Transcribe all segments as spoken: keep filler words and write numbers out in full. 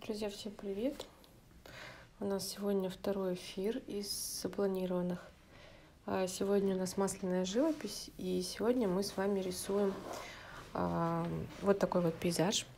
Друзья, всем привет! У нас сегодня второй эфир из запланированных. А, Сегодня у нас масляная живопись, и сегодня мы с вами рисуем а, вот такой вот пейзаж.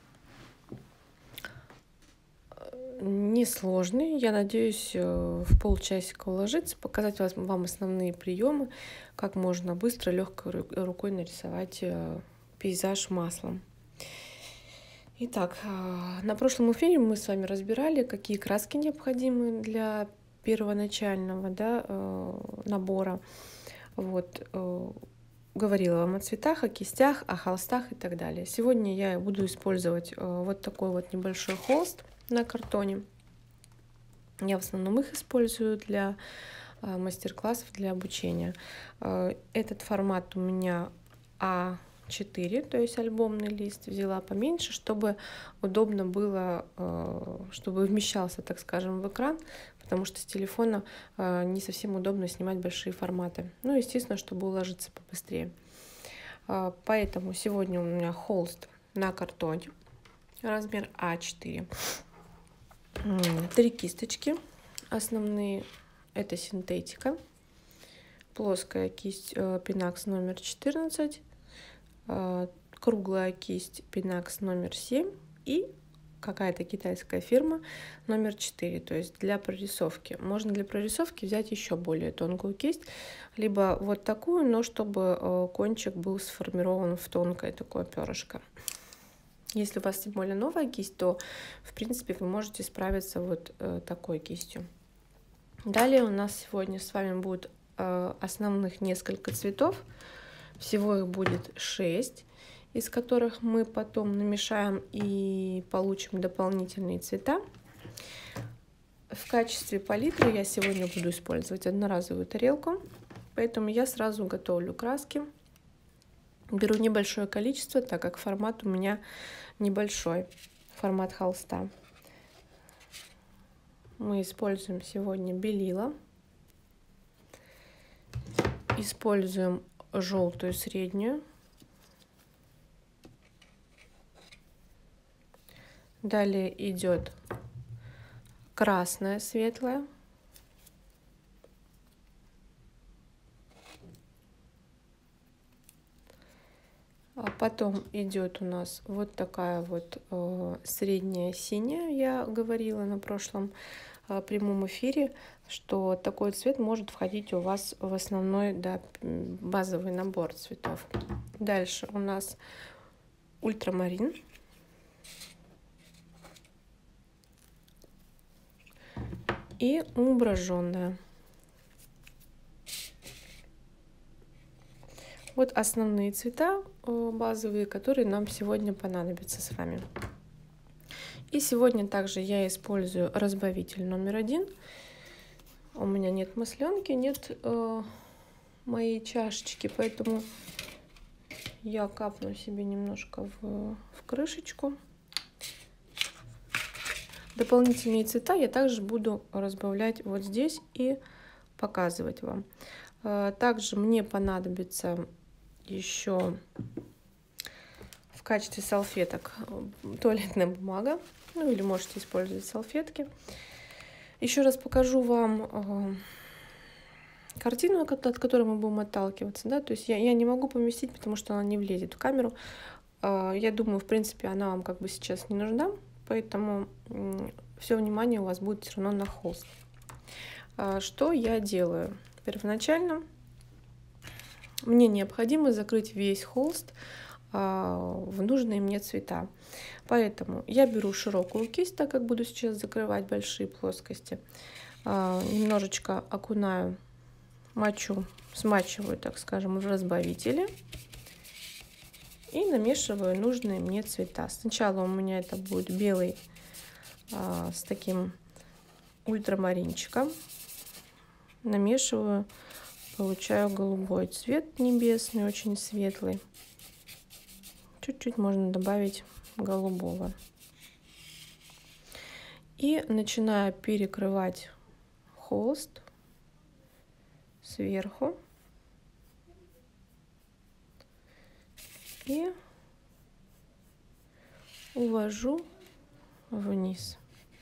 Несложный, я надеюсь, в полчасика уложиться, показать вам основные приемы, как можно быстро, легкой рукой нарисовать пейзаж маслом. Итак, на прошлом эфире мы с вами разбирали, какие краски необходимы для первоначального да, набора. Вот, говорила вам о цветах, о кистях, о холстах и так далее. Сегодня я буду использовать вот такой вот небольшой холст на картоне. Я в основном их использую для мастер-классов, для обучения. Этот формат у меня А четыре, то есть альбомный лист, взяла поменьше, чтобы удобно было, чтобы вмещался, так скажем, в экран, потому что с телефона не совсем удобно снимать большие форматы. Ну, естественно, чтобы уложиться побыстрее. Поэтому сегодня у меня холст на картоне, размер А четыре. Три кисточки основные, это синтетика, плоская кисть Пинакс номер четырнадцать, круглая кисть Пинакс номер семь и какая-то китайская фирма номер четыре. То есть для прорисовки. Можно для прорисовки взять еще более тонкую кисть, либо вот такую, но чтобы кончик был сформирован в тонкое такое перышко. Если у вас тем более новая кисть, то в принципе вы можете справиться вот такой кистью. Далее у нас сегодня с вами будет основных несколько цветов. Всего их будет шесть, из которых мы потом намешаем и получим дополнительные цвета. В качестве палитры я сегодня буду использовать одноразовую тарелку, поэтому я сразу готовлю краски. Беру небольшое количество, так как формат у меня небольшой, формат холста. Мы используем сегодня белила, используем желтую среднюю, далее идет красная светлая, а потом идет у нас вот такая вот э, средняя синяя. Я говорила на прошлом э, прямом эфире, что такой цвет может входить у вас в основной, да, базовый набор цветов. Дальше у нас ультрамарин, и умбраженная. Вот основные цвета базовые, которые нам сегодня понадобятся с вами. И сегодня также я использую разбавитель номер один. У меня нет масленки, нет э, моей чашечки, поэтому я капну себе немножко в, в крышечку. Дополнительные цвета я также буду разбавлять вот здесь и показывать вам. Э, также мне понадобится еще в качестве салфеток туалетная бумага, ну или можете использовать салфетки. Еще раз покажу вам э, картину, от которой мы будем отталкиваться, да, то есть я, я не могу поместить, потому что она не влезет в камеру. Э, я думаю, в принципе, она вам как бы сейчас не нужна, поэтому э, все внимание у вас будет все равно на холст. Э, что я делаю? Первоначально мне необходимо закрыть весь холст в нужные мне цвета. Поэтому я беру широкую кисть, так как буду сейчас закрывать большие плоскости. Немножечко окунаю, мочу, смачиваю, так скажем, в разбавителе. И намешиваю нужные мне цвета. Сначала у меня это будет белый с таким ультрамаринчиком. Намешиваю. Получаю голубой цвет небесный, очень светлый. Чуть-чуть можно добавить голубого. И начинаю перекрывать холст сверху. И увожу вниз.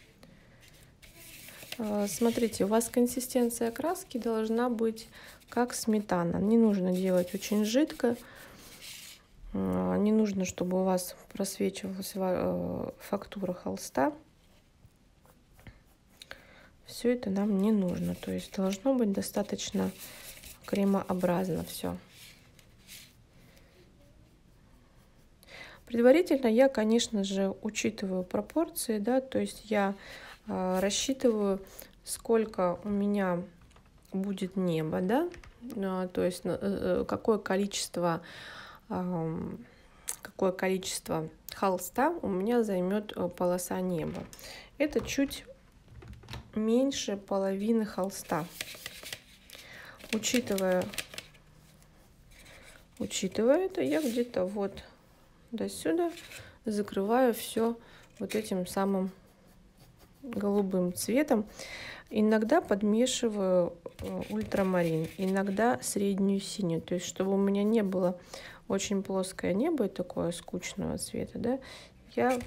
Смотрите, у вас консистенция краски должна быть как сметана. Не нужно делать очень жидко. Не нужно, чтобы у вас просвечивалась фактура холста. Все это нам не нужно. То есть должно быть достаточно кремообразно все. Предварительно я, конечно же, учитываю пропорции, да, то есть я э, рассчитываю, сколько у меня будет неба, да, э, то есть э, какое количество, э, какое количество холста у меня займет полоса неба. Это чуть меньше половины холста. Учитывая, учитывая это, я где-то вот до сюда закрываю все вот этим самым голубым цветом. Иногда подмешиваю ультрамарин, иногда среднюю синюю, то есть чтобы у меня не было очень плоское небо и такое скучного цвета, да, я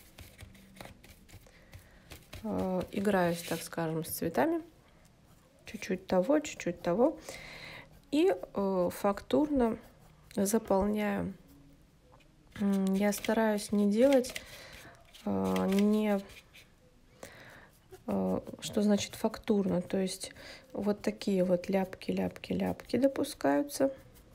э, играюсь, так скажем, с цветами, чуть-чуть того, чуть-чуть того, и э, фактурно заполняю. Я стараюсь не делать, э, не, э, что значит фактурно, то есть вот такие вот ляпки, ляпки, ляпки допускаются.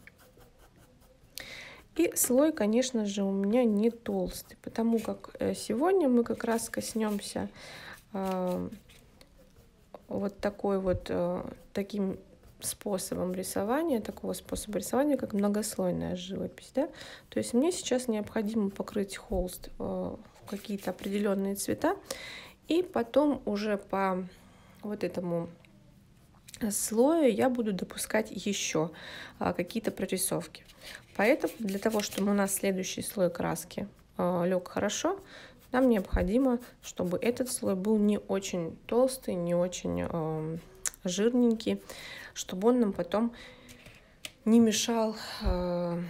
И слой, конечно же, у меня не толстый, потому как сегодня мы как раз коснемся э, вот такой вот э, таким способом рисования, такого способа рисования, как многослойная живопись, да. То есть мне сейчас необходимо покрыть холст э, в какие-то определенные цвета, и потом уже по вот этому слою я буду допускать еще э, какие-то прорисовки. Поэтому для того, чтобы у нас следующий слой краски э, лег хорошо, нам необходимо, чтобы этот слой был не очень толстый, не очень э, жирненький, чтобы он нам потом не мешал, э,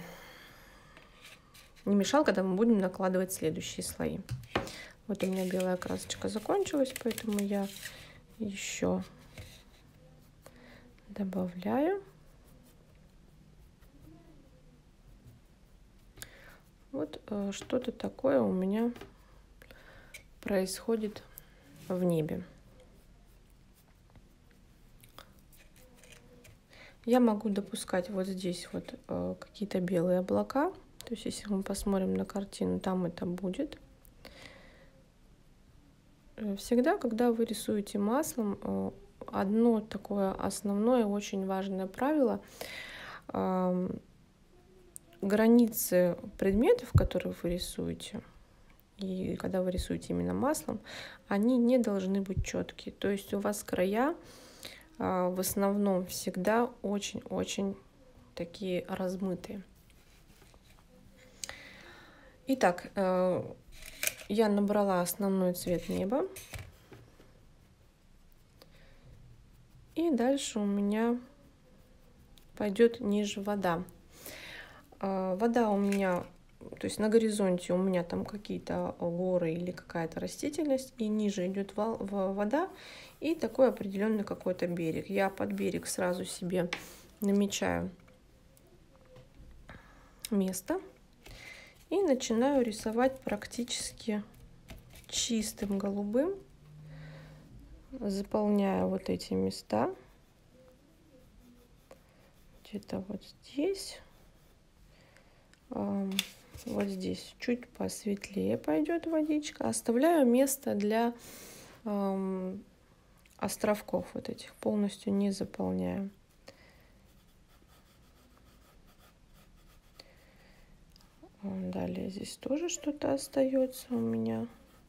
не мешал, когда мы будем накладывать следующие слои. Вот у меня белая красочка закончилась, поэтому я еще добавляю. Вот э, что-то такое у меня происходит в небе. Я могу допускать вот здесь вот э, какие-то белые облака. То есть, если мы посмотрим на картину, там это будет. Всегда, когда вы рисуете маслом, э, одно такое основное, очень важное правило. Э, границы предметов, которые вы рисуете, и когда вы рисуете именно маслом, они не должны быть четкие. То есть у вас края в основном всегда очень-очень такие размытые. Итак, я набрала основной цвет неба. И дальше у меня пойдет ниже вода. Вода у меня, то есть на горизонте у меня там какие-то горы или какая-то растительность, и ниже идет вода и такой определенный какой-то берег. Я под берег сразу себе намечаю место и начинаю рисовать практически чистым голубым, заполняю вот эти места, где-то вот здесь. Вот здесь чуть посветлее пойдет водичка. Оставляю место для эм, островков вот этих, полностью не заполняю. Далее здесь тоже что-то остается у меня.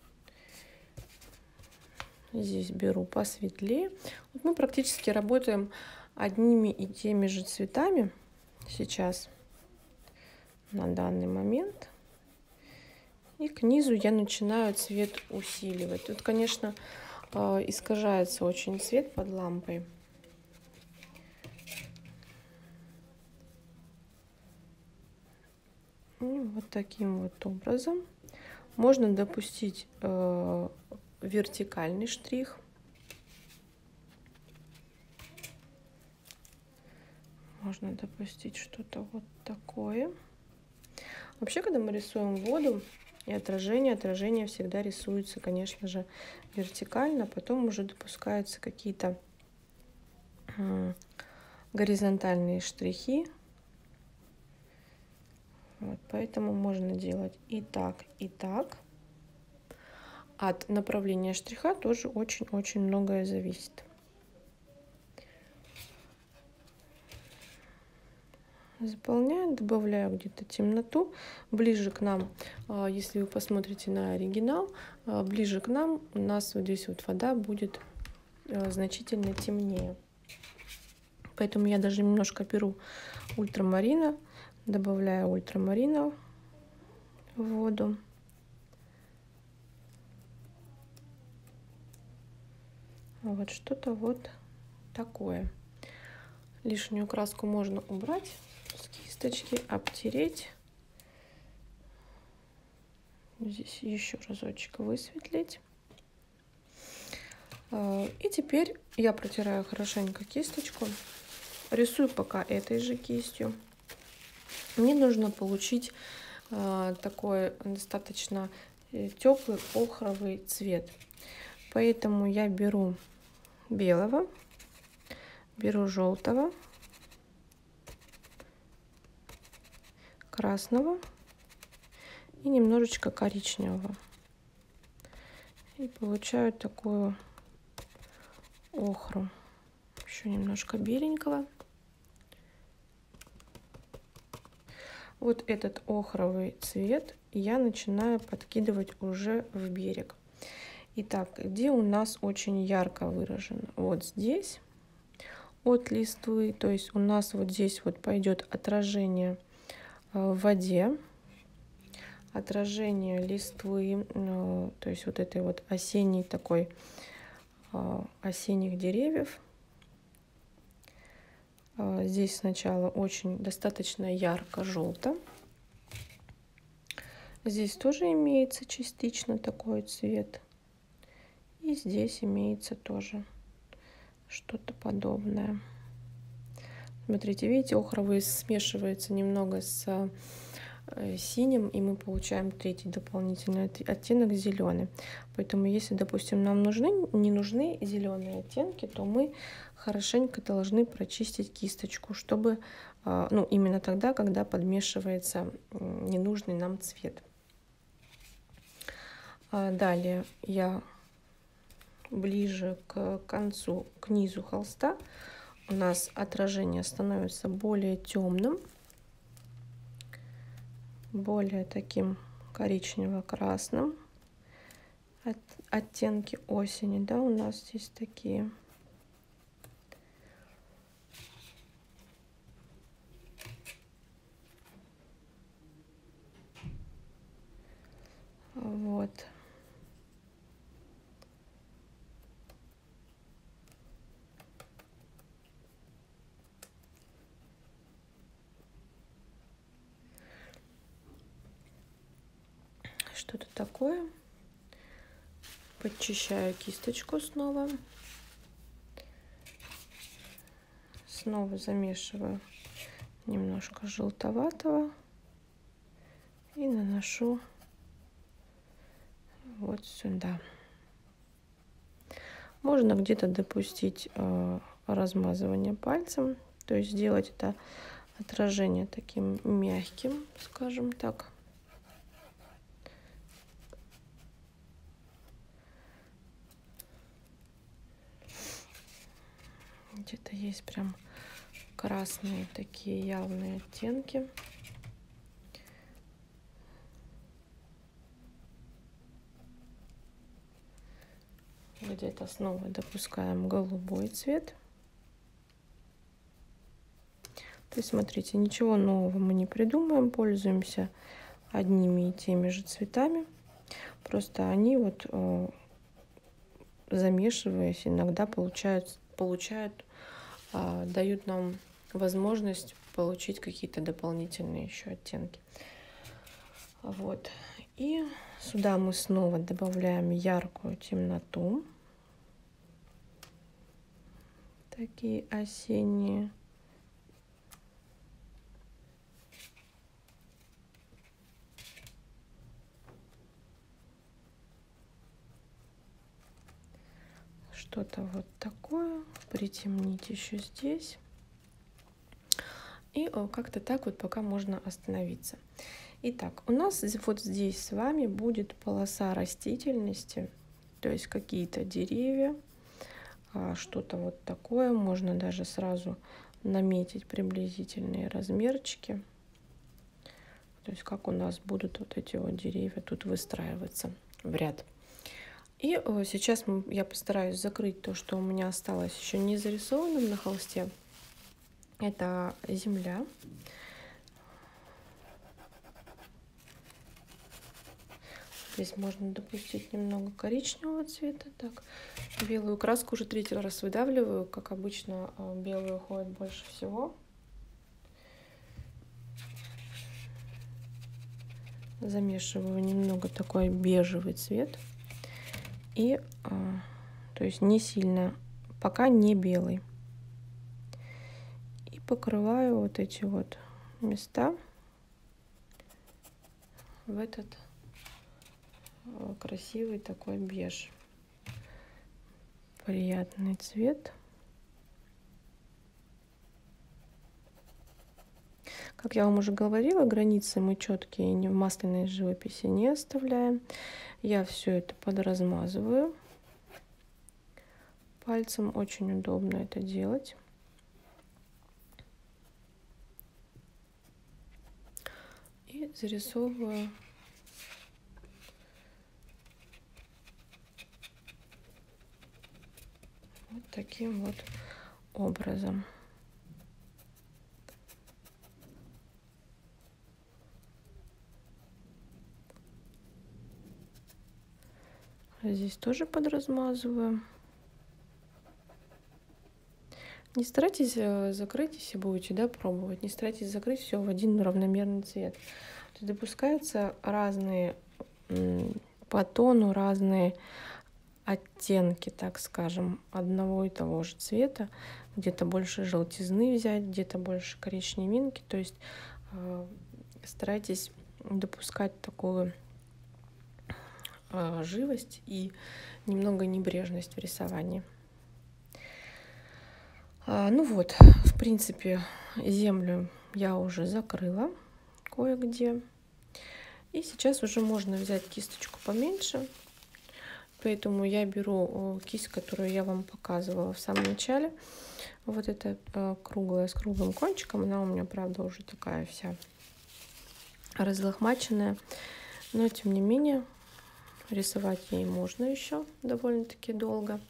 Здесь беру посветлее. Вот мы практически работаем одними и теми же цветами сейчас. На данный момент. И к низу я начинаю цвет усиливать. Тут, конечно, искажается очень цвет под лампой. И вот таким вот образом Можно допустить э, вертикальный штрих. Можно допустить что-то вот такое. Вообще, когда мы рисуем воду и отражение, отражение всегда рисуется, конечно же, вертикально, потом уже допускаются какие-то э, горизонтальные штрихи. Вот, поэтому можно делать и так, и так. От направления штриха тоже очень-очень многое зависит. Заполняю, добавляю где-то темноту. Ближе к нам, если вы посмотрите на оригинал, ближе к нам у нас вот здесь вот вода будет значительно темнее. Поэтому я даже немножко беру ультрамарина, добавляю ультрамарина в воду. Вот что-то вот такое. Лишнюю краску можно убрать с кисточки, обтереть. Здесь еще разочек высветлить. И теперь я протираю хорошенько кисточку. Рисую пока этой же кистью. Мне нужно получить такой достаточно теплый охровый цвет. Поэтому я беру белого, беру желтого, красного и немножечко коричневого. И получаю такую охру. Еще немножко беленького. Вот этот охровый цвет я начинаю подкидывать уже в берег. Итак, где у нас очень ярко выражено? Вот здесь от листвы, то есть у нас вот здесь вот пойдет отражение в воде, отражение листвы, то есть вот этой вот осенней такой, осенних деревьев. Здесь сначала очень достаточно ярко-желто. Здесь тоже имеется частично такой цвет. И здесь имеется тоже что-то подобное. Смотрите, видите, охровый смешивается немного с синим, и мы получаем третий дополнительный оттенок зеленый. Поэтому, если, допустим, нам нужны, не нужны зеленые оттенки, то мы хорошенько должны прочистить кисточку, чтобы, ну, именно тогда, когда подмешивается ненужный нам цвет. Далее я ближе к концу, к низу холста, у нас отражение становится более темным, более таким коричнево-красным. От, оттенки осени, да, у нас здесь такие. Вот. Что-то такое. Подчищаю кисточку снова. Снова замешиваю немножко желтоватого и наношу вот сюда. Можно где-то допустить э, размазывание пальцем, то есть сделать это отражение таким мягким, скажем так. Где-то есть прям красные такие явные оттенки. Где-то снова допускаем голубой цвет. То есть, смотрите, ничего нового мы не придумаем, пользуемся одними и теми же цветами. Просто они вот, э, замешиваясь, иногда получают, получают э, дают нам возможность получить какие-то дополнительные еще оттенки. Вот. И сюда мы снова добавляем яркую темноту. Такие осенние. Что-то вот такое. Притемнить еще здесь. И как-то так вот пока можно остановиться. Итак, у нас вот здесь с вами будет полоса растительности, то есть какие-то деревья, что-то вот такое. Можно даже сразу наметить приблизительные размерчики. То есть как у нас будут вот эти вот деревья тут выстраиваться в ряд. И сейчас я постараюсь закрыть то, что у меня осталось еще не зарисованным на холсте. Это земля. Здесь можно допустить немного коричневого цвета. Так, белую краску уже третий раз выдавливаю. Как обычно, белый уходит больше всего. Замешиваю немного такой бежевый цвет. И, то есть не сильно, пока не белый. И покрываю вот эти вот места в этот красивый такой беж. Приятный цвет. Как я вам уже говорила, границы мы четкие не в масляной живописи не оставляем. Я все это подразмазываю. Пальцем очень удобно это делать. И зарисовываю вот таким вот образом. Здесь тоже подразмазываю. Не старайтесь закрыть, если будете, да, пробовать. Не старайтесь закрыть все в один равномерный цвет. То есть допускаются разные по тону, разные оттенки, так скажем, одного и того же цвета. Где-то больше желтизны взять, где-то больше коричневинки. То есть э, старайтесь допускать такую э, живость и немного небрежность в рисовании. А, ну вот, в принципе, землю я уже закрыла кое-где. И сейчас уже можно взять кисточку поменьше. Поэтому я беру кисть, которую я вам показывала в самом начале. Вот эта круглая, с круглым кончиком. Она у меня, правда, уже такая вся разлохмаченная. Но, тем не менее, рисовать ей можно еще довольно-таки долго.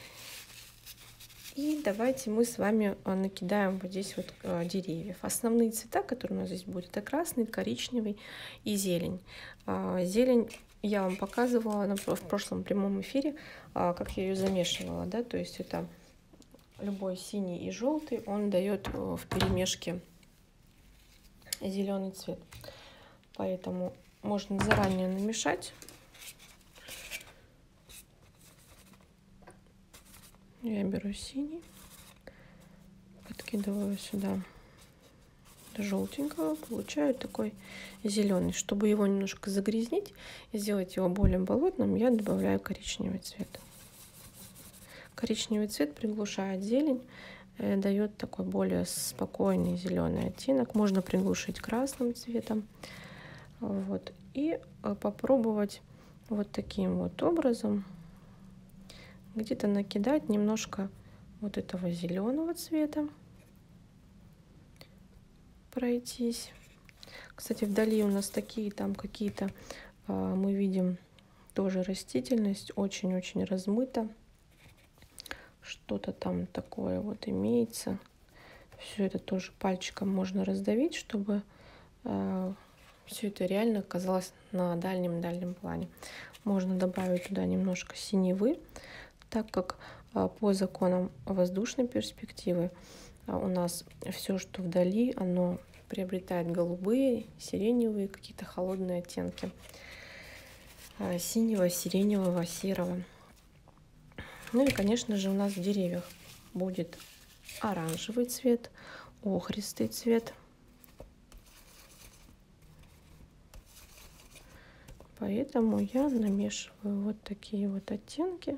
И давайте мы с вами накидаем вот здесь вот деревьев. Основные цвета, которые у нас здесь будут, это красный, коричневый и зелень. Зелень я вам показывала в прошлом прямом эфире, как я ее замешивала, да, то есть это любой синий и желтый, он дает в перемешке зеленый цвет. Поэтому можно заранее намешать. Я беру синий, подкидываю сюда желтенького, получаю такой зеленый. Чтобы его немножко загрязнить и сделать его более болотным, я добавляю коричневый цвет. Коричневый цвет приглушает зелень, дает такой более спокойный зеленый оттенок. Можно приглушить красным цветом. Вот. И попробовать вот таким вот образом где-то накидать немножко вот этого зеленого цвета, пройтись. Кстати, вдали у нас такие там какие-то, мы видим тоже растительность, очень-очень размыто. Что-то там такое вот имеется. Все это тоже пальчиком можно раздавить, чтобы все это реально оказалось на дальнем-дальнем плане. Можно добавить туда немножко синевы, так как по законам воздушной перспективы у нас все, что вдали, оно приобретает голубые, сиреневые, какие-то холодные оттенки. синего, сиреневого, серого. Ну и, конечно же, у нас в деревьях будет оранжевый цвет, охристый цвет. Поэтому я намешиваю вот такие вот оттенки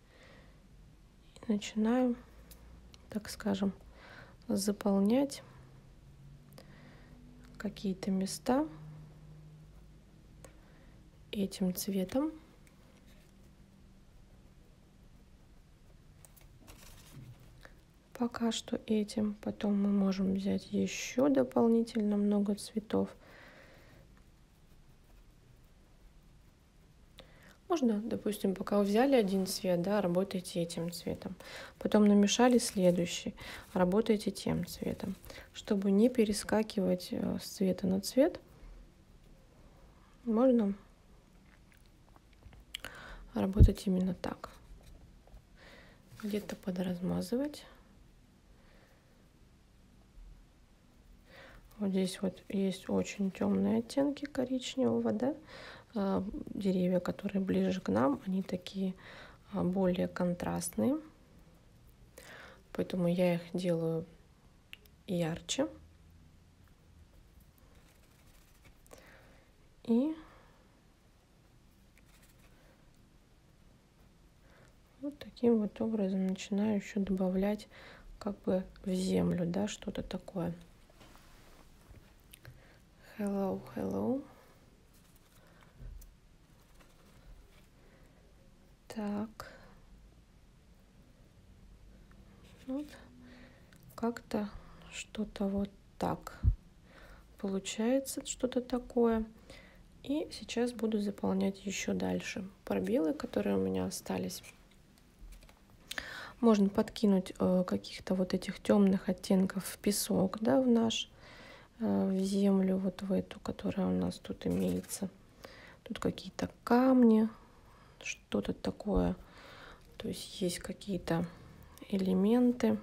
и начинаю, так скажем, заполнять какие-то места этим цветом. Пока что этим. Потом мы можем взять еще дополнительно много цветов. Можно, допустим, пока вы взяли один цвет, да, работайте этим цветом. Потом намешали следующий, работайте тем цветом. Чтобы не перескакивать с цвета на цвет, можно работать именно так. Где-то подразмазывать. Вот здесь вот есть очень темные оттенки коричневого, да. Деревья, которые ближе к нам, они такие более контрастные. Поэтому я их делаю ярче. И вот таким вот образом начинаю еще добавлять как бы в землю, да, что-то такое. Hello, hello. Так. Вот. Как-то что-то вот так получается, что-то такое. И сейчас буду заполнять еще дальше пробелы, которые у меня остались. Можно подкинуть э, каких-то вот этих темных оттенков в песок, да, в наш, э, в землю, вот в эту, которая у нас тут имеется. Тут какие-то камни, что-то такое. То есть есть какие-то элементы.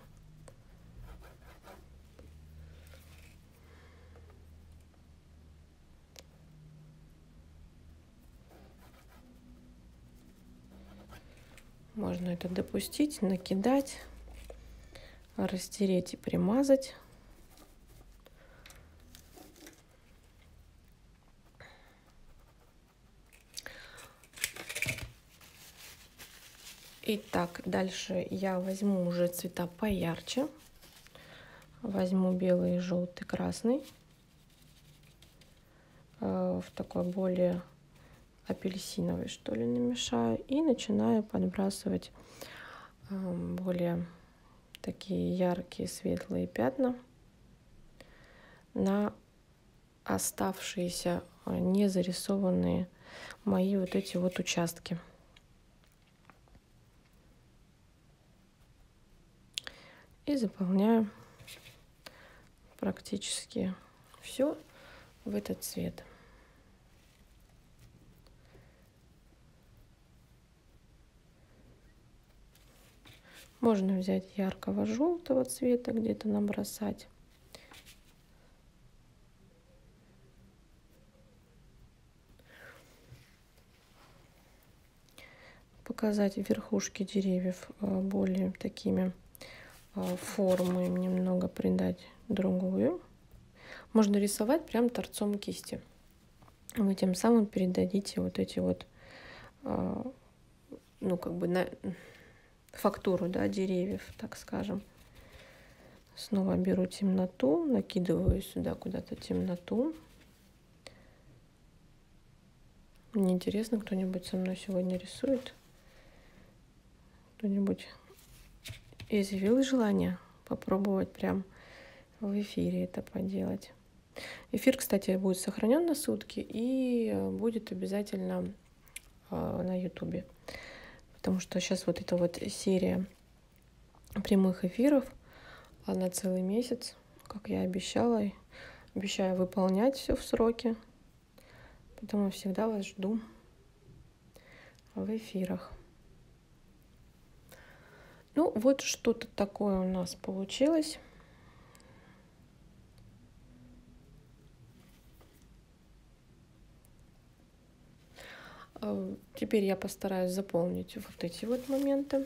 Можно это допустить, накидать, растереть и примазать. Итак, дальше я возьму уже цвета поярче. Возьму белый, желтый, красный. В такой более апельсиновый, что ли, намешаю. И начинаю подбрасывать более такие яркие светлые пятна на оставшиеся не зарисованные мои вот эти вот участки. И заполняю практически все в этот цвет. Можно взять яркого желтого цвета, где-то набросать. Показать верхушки деревьев более такими формы, им немного придать другую. Можно рисовать прям торцом кисти. Вы тем самым передадите вот эти вот, ну, как бы на фактуру, да, деревьев, так скажем. Снова беру темноту, накидываю сюда куда-то темноту. Мне интересно, кто-нибудь со мной сегодня рисует? Кто-нибудь изъявил желание попробовать прям в эфире это поделать? Эфир, кстати, будет сохранен на сутки и будет обязательно на ютубе. Потому что сейчас вот эта вот серия прямых эфиров на целый месяц, как я обещала, обещаю выполнять все в сроки. Поэтому всегда вас жду в эфирах. Ну, вот что-то такое у нас получилось. Теперь я постараюсь заполнить вот эти вот моменты.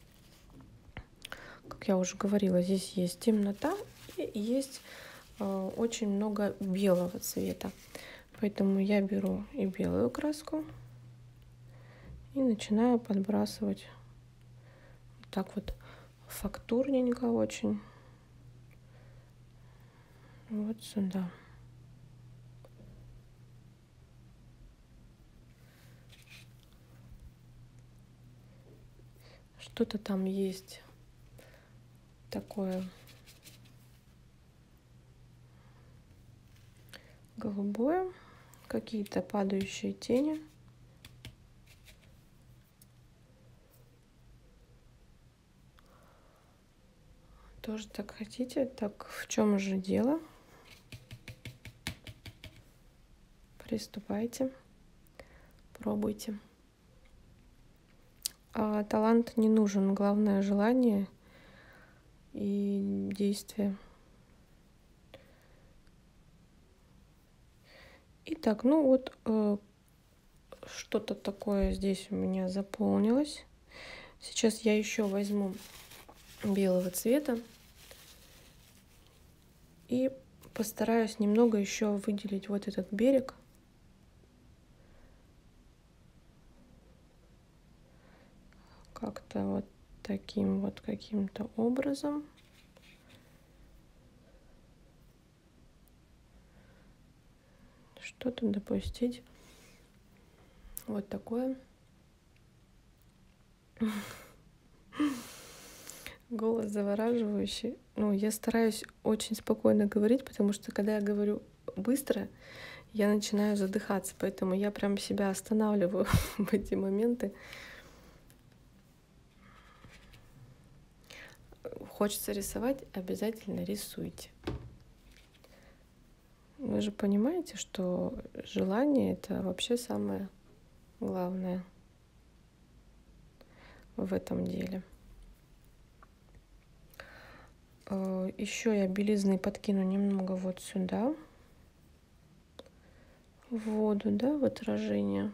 Как я уже говорила, здесь есть темнота и есть очень много белого цвета. Поэтому я беру и белую краску и начинаю подбрасывать вот так вот фактурненько очень вот сюда. Что-то там есть такое голубое, какие-то падающие тени. Тоже так хотите? Так в чем же дело? Приступайте, пробуйте. А талант не нужен, главное желание и действие. Итак, ну вот э, что-то такое здесь у меня заполнилось. Сейчас я еще возьму белого цвета и постараюсь немного еще выделить вот этот берег. Как-то вот таким вот каким-то образом. Что-то допустить. Вот такое. Голос завораживающий. Ну, я стараюсь очень спокойно говорить, потому что когда я говорю быстро, я начинаю задыхаться, поэтому я прям себя останавливаю в эти моменты. Хочется рисовать, обязательно рисуйте. Вы же понимаете, что желание — это вообще самое главное в этом деле. Еще я белизны подкину немного вот сюда, в воду, да, в отражение.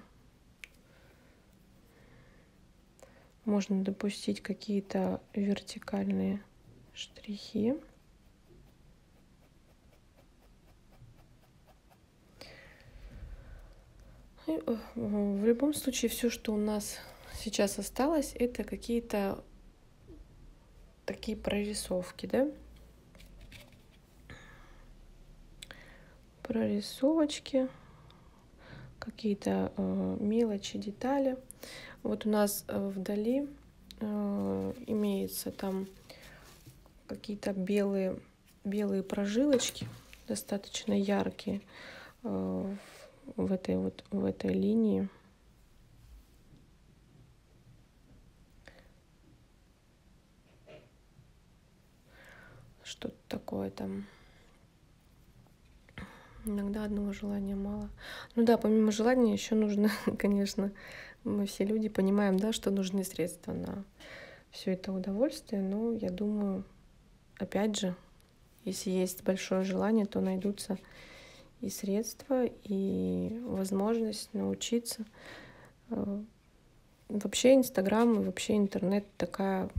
Можно допустить какие-то вертикальные штрихи. И в любом случае, все, что у нас сейчас осталось, это какие-то такие прорисовки, да? Прорисовочки, какие-то э, мелочи, детали. Вот у нас э, вдали э, имеются там какие-то белые, белые прожилочки, достаточно яркие э, в этой вот в этой линии. Что-то такое там. Иногда одного желания мало. Ну да, помимо желания еще нужно, конечно, мы все люди понимаем, да, что нужны средства на все это удовольствие, но я думаю, опять же, если есть большое желание, то найдутся и средства, и возможность научиться. Вообще Инстаграм и вообще интернет такая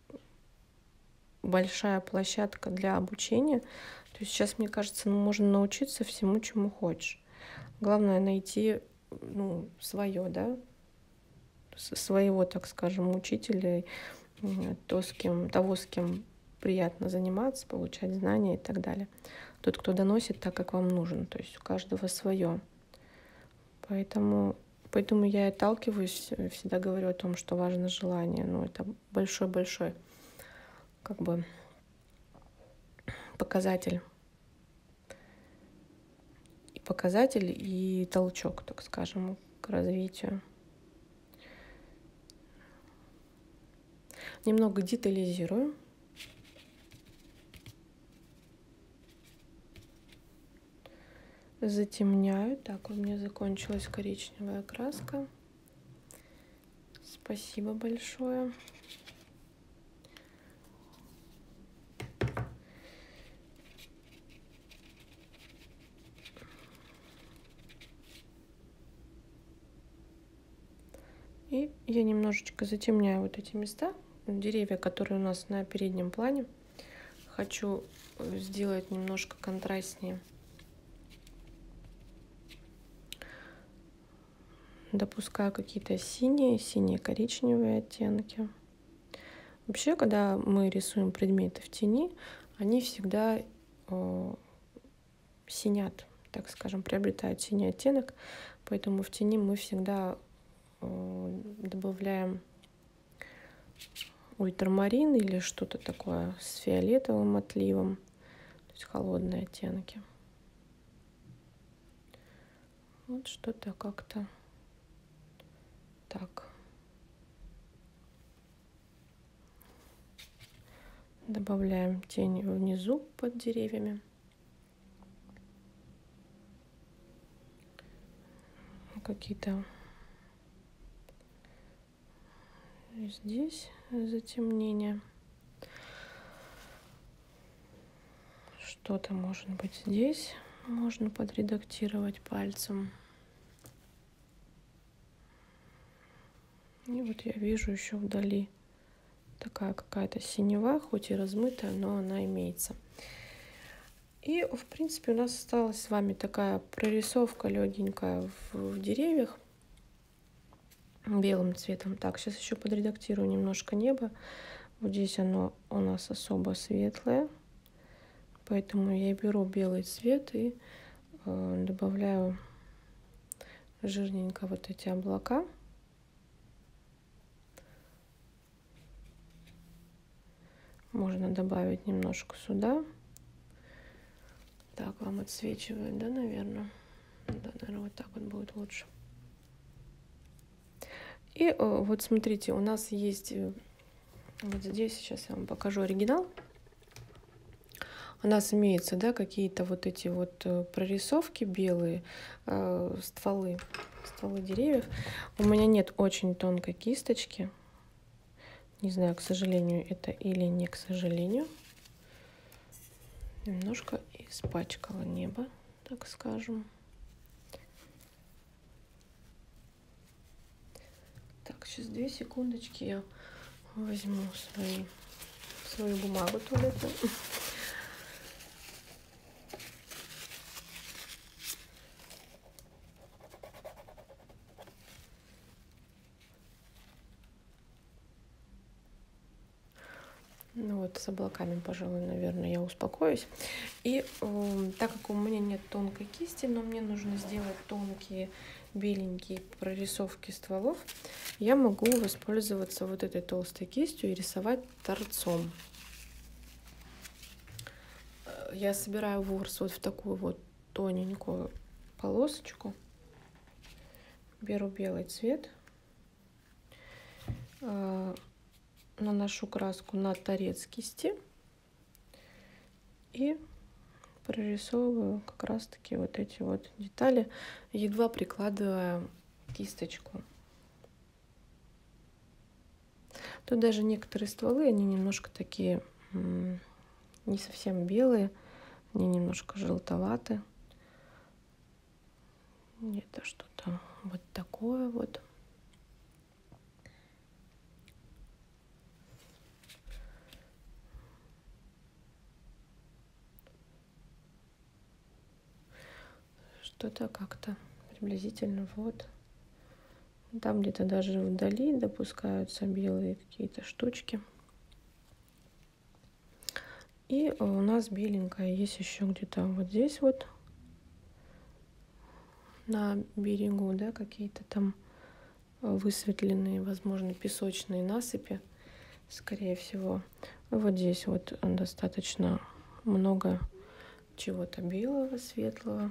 большая площадка для обучения. То есть сейчас, мне кажется, ну, можно научиться всему, чему хочешь. Главное найти, ну, свое, да, своего, так скажем, учителя, то, с кем, того, с кем приятно заниматься, получать знания и так далее. Тот, кто доносит так, как вам нужно. То есть у каждого свое. Поэтому, поэтому я и отталкиваюсь, всегда говорю о том, что важно желание. Ну, это большой-большой, как бы, показатель. И показатель, и толчок, так скажем, к развитию. Немного детализирую. Затемняю. Так, у меня закончилась коричневая краска. Спасибо большое. И я немножечко затемняю вот эти места, деревья, которые у нас на переднем плане. Хочу сделать немножко контрастнее. Допускаю какие-то синие, синие-коричневые оттенки. Вообще, когда мы рисуем предметы в тени, они всегда э, синят, так скажем, приобретают синий оттенок. Поэтому в тени мы всегда э, добавляем ультрамарин или что-то такое с фиолетовым отливом, то есть холодные оттенки. Вот что-то как-то так. Добавляем тень внизу под деревьями. Какие-то здесь затемнения. Что-то может быть здесь можно подредактировать пальцем. И вот я вижу еще вдали такая какая-то синева, хоть и размытая, но она имеется. И, в принципе, у нас осталась с вами такая прорисовка легенькая в, в деревьях белым цветом. Так, сейчас еще подредактирую немножко небо. Вот здесь оно у нас особо светлое, поэтому я беру белый цвет и э, добавляю жирненько вот эти облака. Можно добавить немножко сюда. Так, вам отсвечивает, да, наверное? Да, наверное, вот так вот будет лучше. И вот смотрите, у нас есть вот здесь, сейчас я вам покажу оригинал. У нас имеются, да, какие-то вот эти вот прорисовки белые, э, стволы, стволы деревьев. У меня нет очень тонкой кисточки. Не знаю, к сожалению, это или не к сожалению. Немножко испачкала небо, так скажем. Так, сейчас две секундочки, я возьму свои, свою бумагу туалетную. Ну вот, с облаками, пожалуй, наверное, я успокоюсь. И э, так как у меня нет тонкой кисти, но мне нужно сделать тонкие беленькие прорисовки стволов, я могу воспользоваться вот этой толстой кистью и рисовать торцом. Я собираю ворс вот в такую вот тоненькую полосочку. Беру белый цвет. Э, наношу краску на торец кисти и прорисовываю как раз таки вот эти вот детали, едва прикладывая кисточку. Тут даже некоторые стволы, они немножко такие не совсем белые, они немножко желтоваты. Это что-то вот такое вот. Что-то как-то приблизительно вот. Там где-то даже вдали допускаются белые какие-то штучки. И у нас беленькая есть еще где-то вот здесь вот на берегу, да, какие-то там высветленные, возможно, песочные насыпи, скорее всего. Вот здесь вот достаточно много чего-то белого, светлого.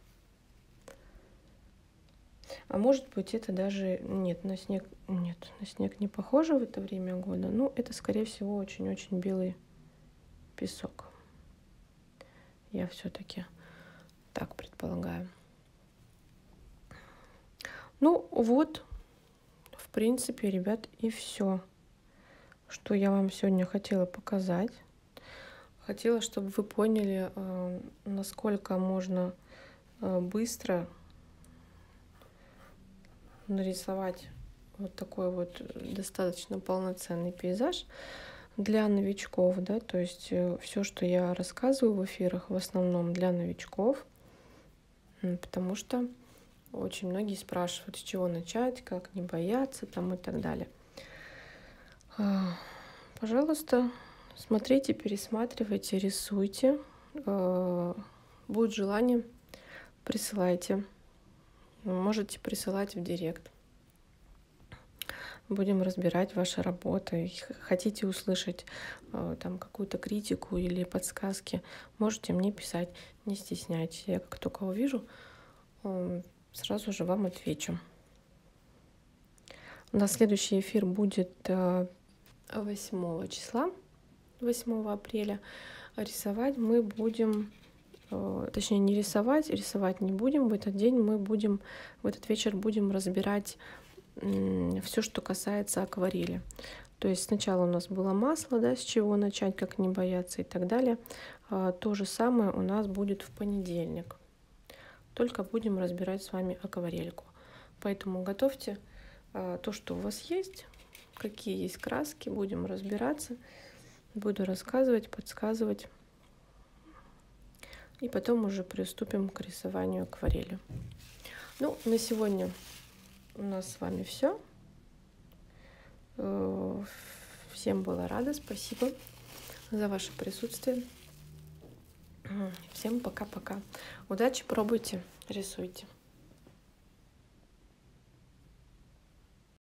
А может быть, это даже нет, на снег, нет, на снег не похоже в это время года. Ну, это, скорее всего, очень-очень белый песок. Я все-таки так предполагаю. Ну, вот, в принципе, ребят, и все, что я вам сегодня хотела показать. Хотела, чтобы вы поняли, насколько можно быстро нарисовать вот такой вот достаточно полноценный пейзаж для новичков, да, то есть все, что я рассказываю в эфирах, в основном для новичков, потому что очень многие спрашивают, с чего начать, как не бояться там и так далее. Пожалуйста, смотрите, пересматривайте, рисуйте. Будет желание, присылайте. Можете присылать в директ. Будем разбирать ваши работы. Хотите услышать там какую-то критику или подсказки, можете мне писать, не стесняйтесь. Я как только увижу, сразу же вам отвечу. У нас следующий эфир будет восьмого числа, восьмого апреля. Рисовать мы будем, точнее не рисовать, рисовать не будем. В этот день мы будем, в этот вечер будем разбирать все, что касается акварели. То есть сначала у нас было масло, да, с чего начать, как не бояться и так далее. То же самое у нас будет в понедельник. Только будем разбирать с вами акварельку. Поэтому готовьте то, что у вас есть, какие есть краски, будем разбираться. Буду рассказывать, подсказывать. И потом уже приступим к рисованию акварелью. Ну, на сегодня у нас с вами все. Всем была рада. Спасибо за ваше присутствие. Всем пока-пока. Удачи, пробуйте, рисуйте.